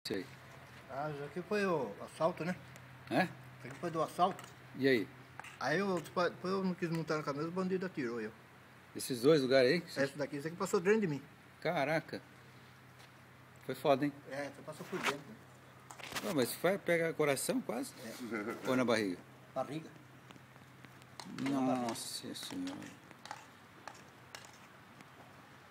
Sei. Ah, isso aqui foi o assalto, né? É? Isso aqui foi do assalto. E aí? Aí depois eu não quis montar na cabeça, o bandido atirou eu. Esses dois lugares aí? Esse aqui passou dentro de mim. Caraca. Foi foda, hein? É, passou por dentro. Não, mas vai pegar coração quase? É. Ou na barriga? Barriga. Nossa senhora.